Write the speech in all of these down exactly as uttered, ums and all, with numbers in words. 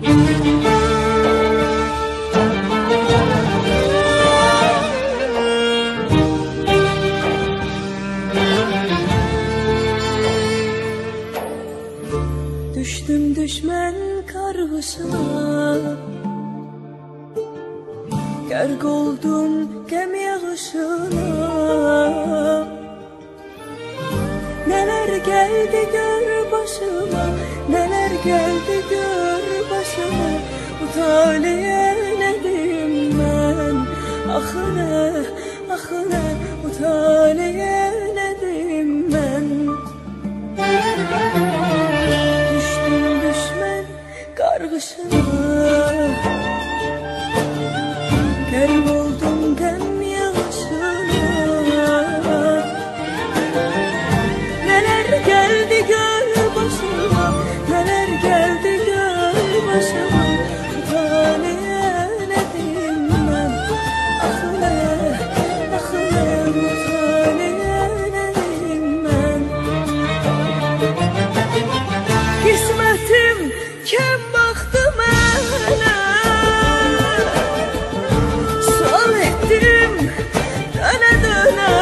Düştüm düşmen kargışına, gərq oldum qəm yağışına. Neler geldi gör başıma, neler geldi gör başıma. Bu talihe ne diyeyim ben? Ah ne, ah ne, bu talihe ne diyeyim ben? Düştüm düşmen kargışına, gərq oldum qəm yağışına. Neler geldi gör başıma, neler geldi gör başıma. Bu talihe ne diyeyim ben? Ah ne, ah ne, bu talihe ne diyeyim ben? Kismetim kem baktı mənə, sual ettim döne döne.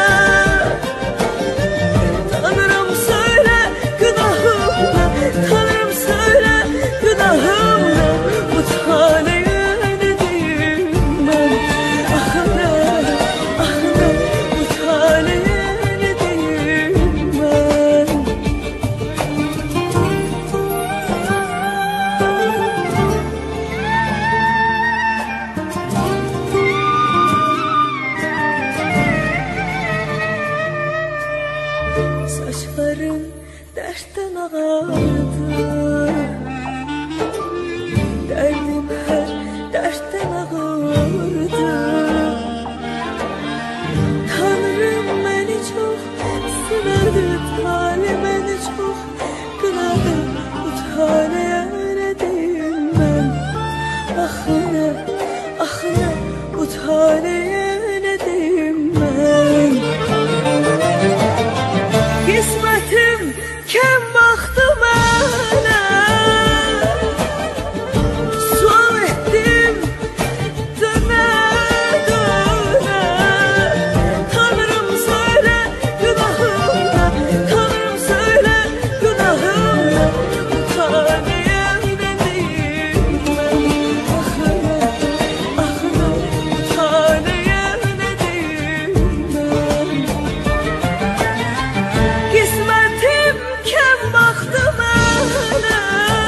Tanrım söyle günahımla, Tanrım söyle günahımla. Bu talihe ne diyeyim ben? Ah ne, ah ne, bu talihe ne diyeyim ben? Saçlarım dertten ağardı, derdim her dertten ağırdı. Tanrım beni çok sınadı, talim beni çok kınadı. Bu talihe ne diyeyim ben? Ah ne, ah ne, bu talihe ne diyeyim ben? Kismetim kem baktı mənə, sual ettim döne döne. Tanrım söyle günahımla, Tanrım söyle günahımla. Bu talihe ne diyeyim ben? Ah ne, ah ne, bu talihe ne diyeyim ben? Kismetim kem baktı mənə,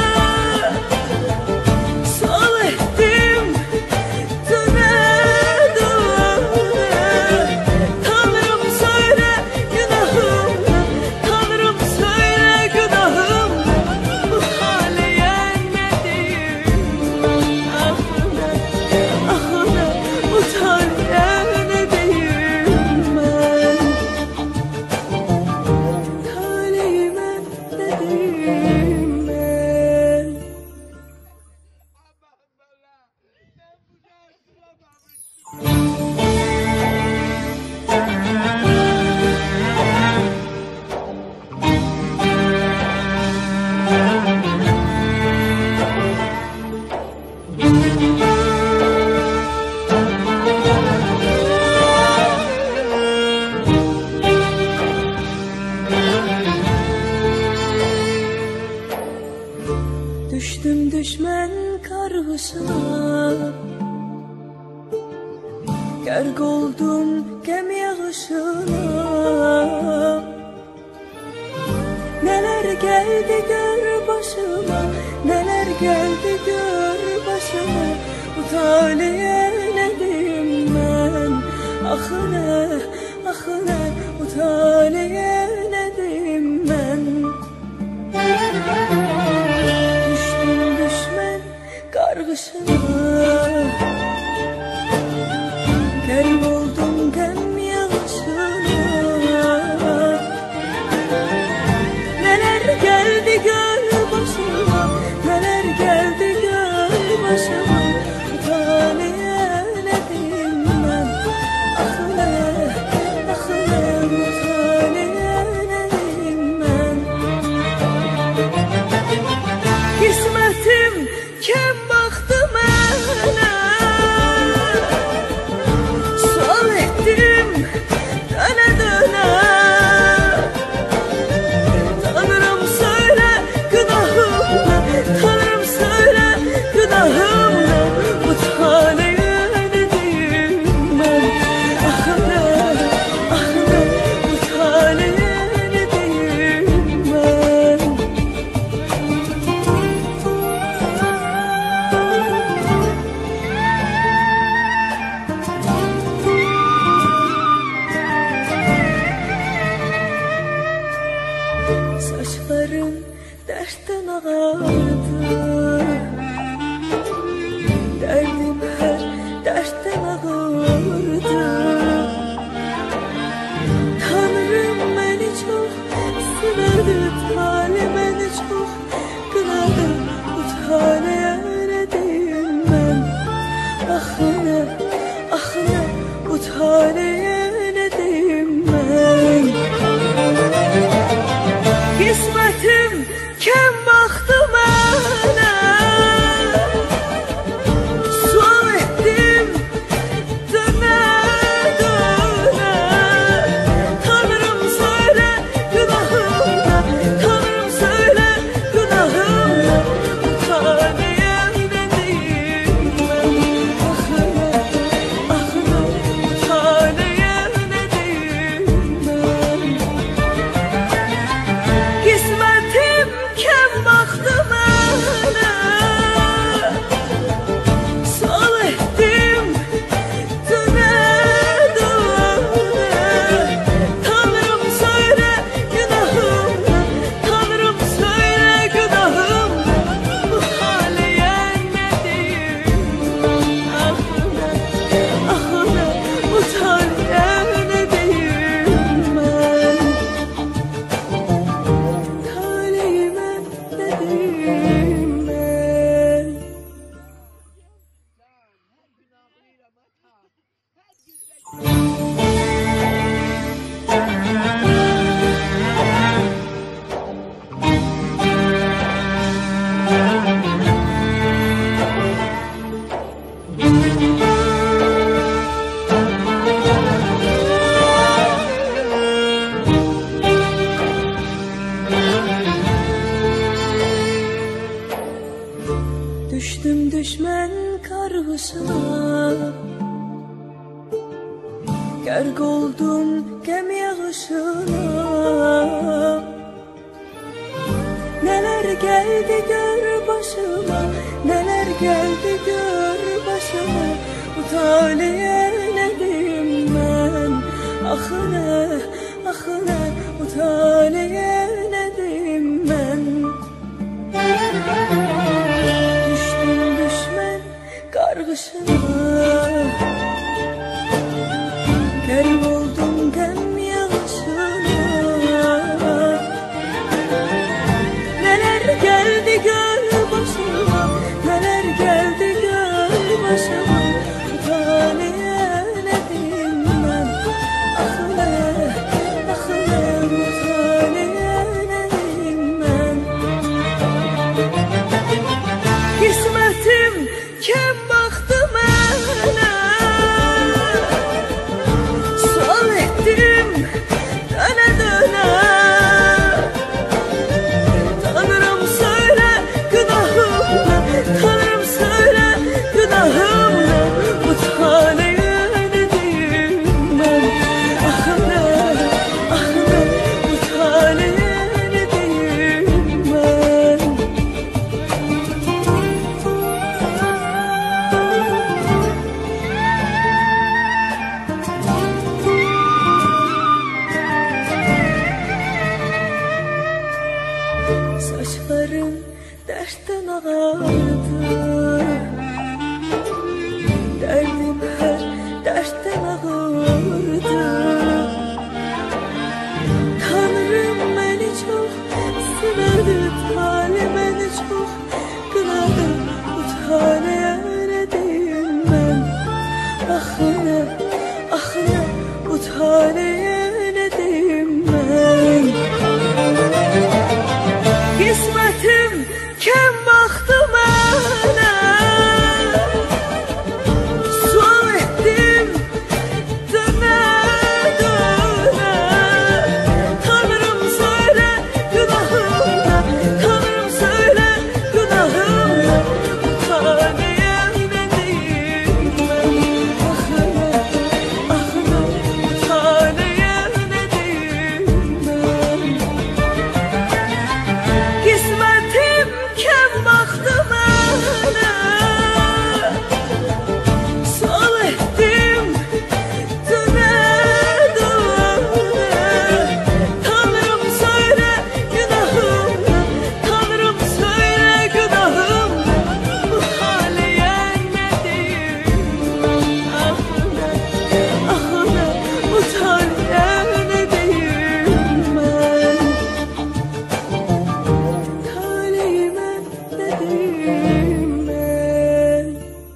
sual ettim döne döne. Tanrım söyle günahımla, Tanrım söyle günahımla. Bu talihe ne diyeyim ben? Ah ne, ah ne, bu talihe ne diyeyim ben? Talihime ne diyeyim ben? Düştüm düşmen kargışına, gərq oldum qəm yağışına. Neler geldi gör başıma, neler geldi gör başıma. Bu talihe ne diyeyim ben? Ah ne, ah ne, bu talihe ne diyeyim ben? Düştüm düşmen kargışına, gərq oldum qəm yağışına. Neler geldi gör başıma, neler geldi gör başıma. Bu talihe ne diyeyim ben? Ah ne, ah ne, bu talihe ne diyeyim ben? Kismetim kem Düştüm düşmən qarğışına, qərq oldum qəm yağışına. Neler geldi gör başıma, neler geldi gör başıma. Bu talihe ne diyeyim ben? Ah ne, ah ne, bu talihe ne diyeyim ben? Düştüm düşmən qarğışına, qərq oldum qəm yağışına. Neler geldi gör başıma, neler geldi gör başıma. Bu talihe ne diyeyim ben? Ah ne, ah ne, bu talihe ne diyeyim ben? Qismətim kim baktı mənə, sual ettim döne döne. Tanrım söyle günahım ne, Tanrım söyle günahım ne? Bu talihe ne diyeyim ben? Ah ne, ah ne, bu talihe ne diyeyim ben? Saçlarım dertten ağardı, derdim her dertten ağırdı. Tanrım beni çok sınadı, talih beni çok kınadı. Bu talihe ne diyeyim ben? Ah ne, ah ne, bu talihe ne diyeyim ben? Qismətim kim baktı mənə, sual etdim dönə dönə. Tanrım söyle günahım ne, Tanrım söyle günahım ne? Bu talihe ne diyeyim ben? Ah ne, ah ne, bu talihe ne diyeyim ben? Qismətim kim baktı mənə, sual etdim dönə dönə. Tanrım söyle günahım ne, Tanrım söyle günahım ne? Bu talihe ne diyeyim ben? Ah ne, ah ne, bu talihe ne diyeyim ben? Talihime ne diyeyim ben?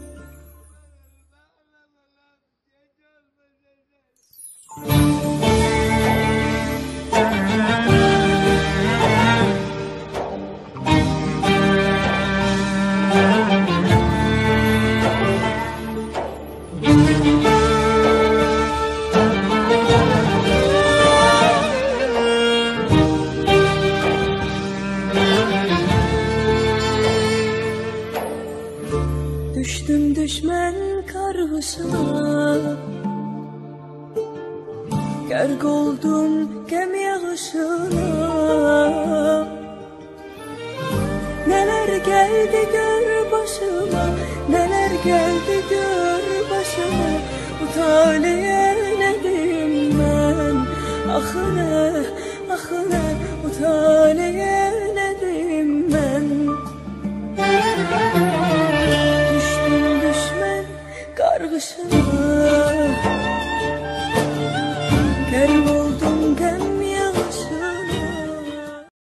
Düştüm düşmən qarğışına, qərq oldum qəm yağışına. Neler geldi gör başıma, neler geldi gör başıma. Bu talihe ne diyeyim ben? Ah ne, ah ne, bu talihe ne diyeyim ben? Düştüm düşmən qarğışına,